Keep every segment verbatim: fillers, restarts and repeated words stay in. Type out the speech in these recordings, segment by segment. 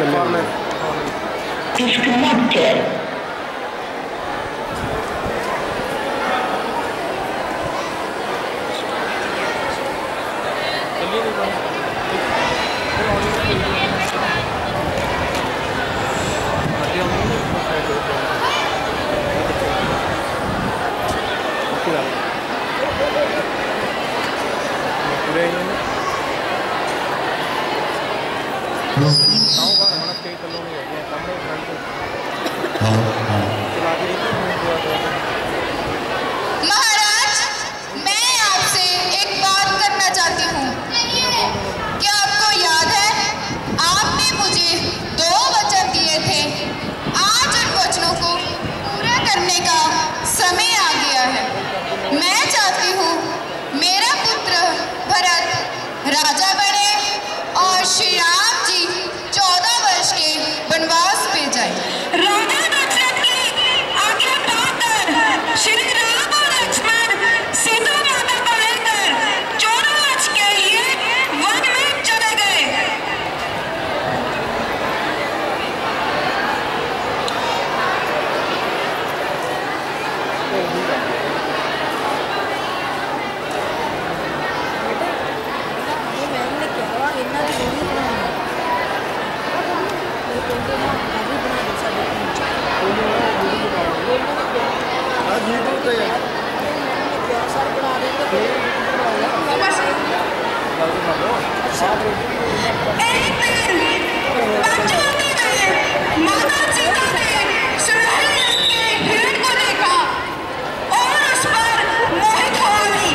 Disconnected. महाराज, मैं आपसे एक बात करना चाहती हूँ। क्या आपको याद है, आपने मुझे दो वचन दिए थे। आज उन वचनों को पूरा करने का समय आ गया है। मैं चाहती हूँ मेरा पुत्र भरत राजा बने और श्री राम जी चौदह वर्ष के वनवास पे जाए। राजा दशरथ की आज्ञा पाकर श्री राम और लक्ष्मण सीता माता को लेकर चौदह वर्ष के लिए वन में चले गए। एक दिन पंचवटी में माता सीता ने सुनहरे रंग के हिरण को देखा और उस पर मोहित हो गई।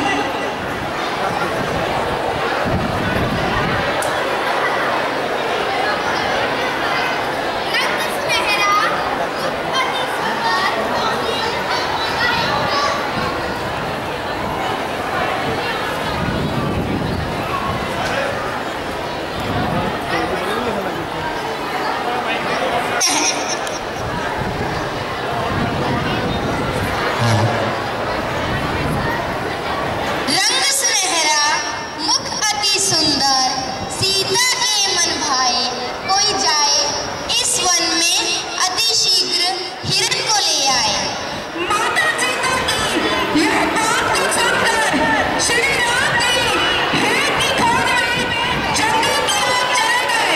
रंग सुनहरा, मुख अति सुंदर, सीता के मन भाए। कोई जाए इस वन में अति शीघ्र हिरण को ले आए। माता सीता की यह बात को सुनकर श्री राम जी हिरण की खोज में जंगल की ओर चले गए।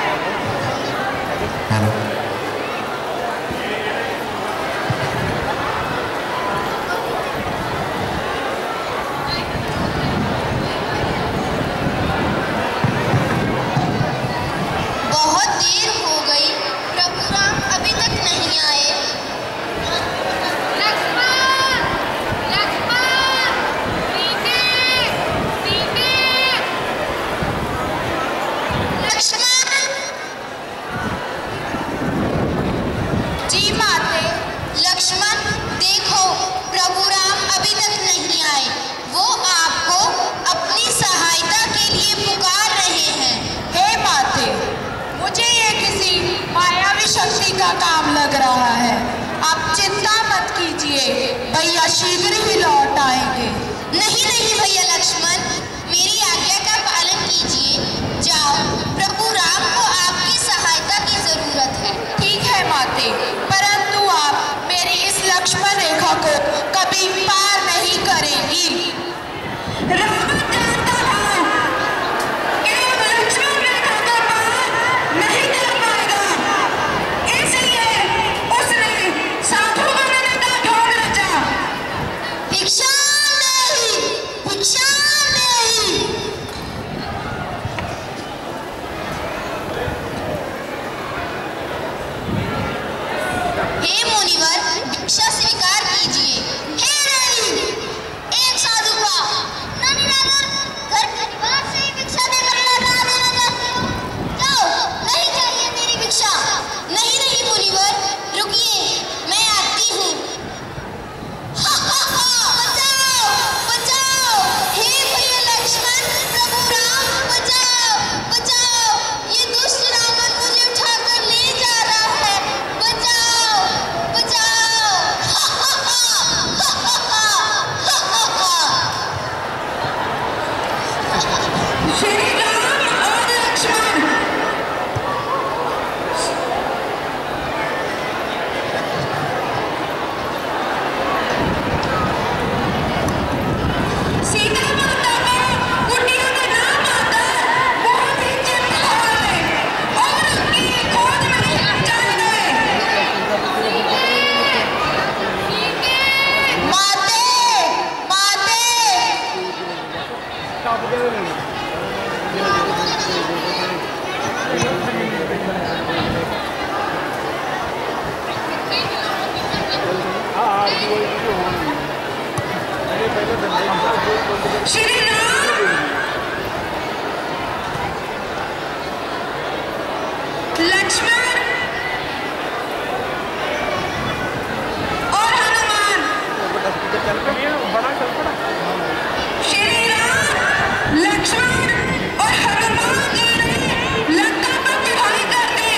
बहुत देर हो गई, प्रभु राम अभी तक नहीं आए। लक्ष्मण, लक्ष्मण, सीते, सीते। लक्ष्मण। जी माते। लक्ष्मण, देखो प्रभु राम अभी तक नहीं आए। वो आपको अपनी सहायता के लिए पुकार रहे हैं। हे माते, मुझे ये किसी मायावी शक्ति का काम लग रहा है। आप चिंता मत कीजिए, भैया शीघ्र ही लौट आएंगे। नहीं नहीं भैया लक्ष्मण, मेरी आज्ञा का पालन कीजिए। जाओ, प्रभु राम को आपकी सहायता की जरूरत है। ठीक है माते, परंतु आप मेरी इस लक्ष्मण रेखा को कभी पार नहीं करेंगी। रावण जानता था कि अब लक्ष्मण रेखा को पार नहीं कर पाएगा, इसलिए उसने साधु बनने का ढोंग रचा। भिक्षा नहीं, भिक्षा नहीं। हे मुनिवर, भिक्षा स्वीकार कीजिए। हे रानी, एक साधु का नानी नागर घर परिवार से ही भिक्षा देकर लौटा देना चाहते हो? जाओ, नहीं चाहिए मेरी भिक्षा। नहीं नहीं मुनिवर, रुकिए, मैं आती हूँ। बचाओ, बचाओ, हे भैया लक्ष्मण, प्रभु राम, बचाओ, बचाओ, ये दुष्ट रावण मुझे उठाकर ले जा रहा है। बचाओ, बचाओ। श्री राम और लक्ष्मण श्री राम लक्ष्मण और हनुमान। श्री राम लक्ष्मण और हनुमान जी ने लंका पर चढ़ाई कर दी।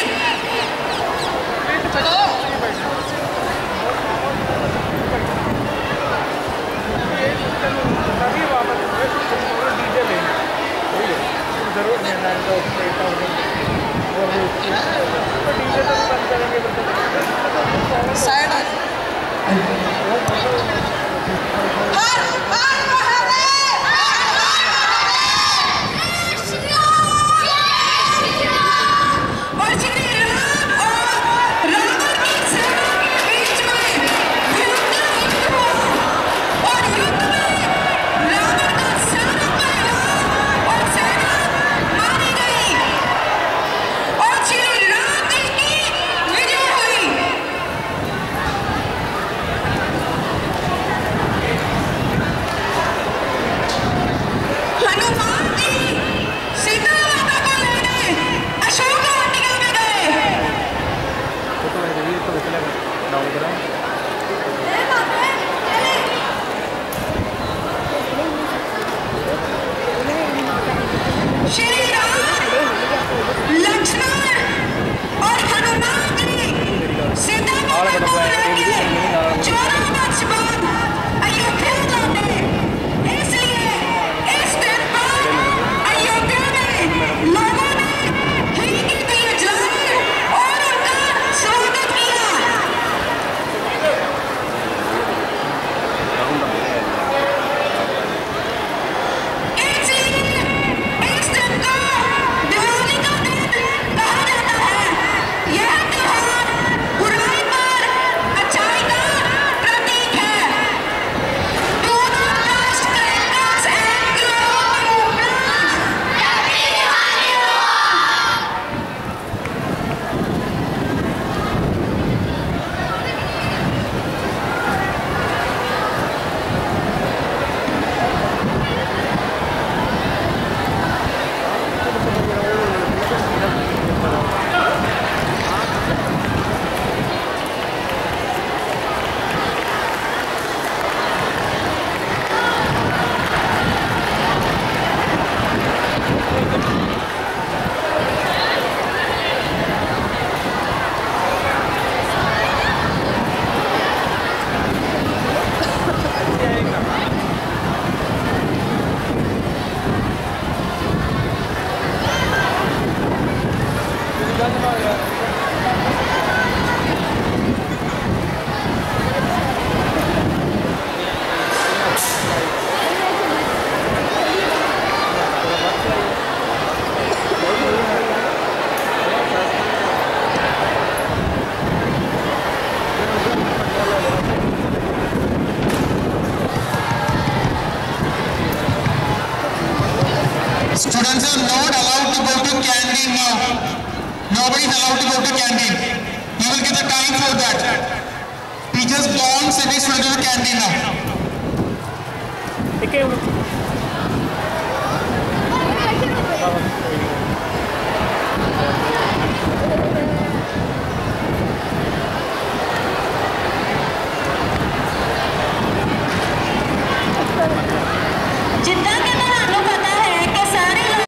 Students are not allowed to go to canteen now. Nobody is allowed to go to canteen. You will get the time for that. Teachers don't send students to the canteen now. Okay.